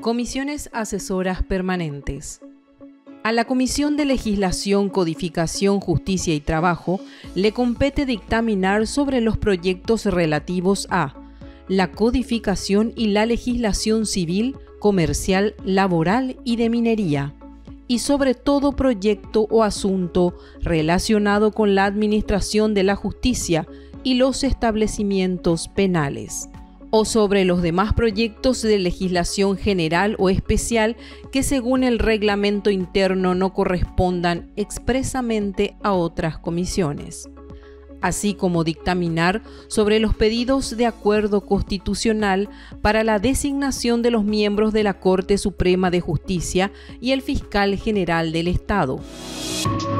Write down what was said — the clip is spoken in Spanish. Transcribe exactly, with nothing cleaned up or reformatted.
Comisiones asesoras permanentes. A la Comisión de Legislación, Codificación, Justicia y Trabajo le compete dictaminar sobre los proyectos relativos a la codificación y la legislación civil, comercial, laboral y de minería, y sobre todo proyecto o asunto relacionado con la administración de la justicia y los establecimientos penales, o sobre los demás proyectos de legislación general o especial que según el reglamento interno no correspondan expresamente a otras comisiones, así como dictaminar sobre los pedidos de acuerdo constitucional para la designación de los miembros de la Corte Suprema de Justicia y el Fiscal General del Estado.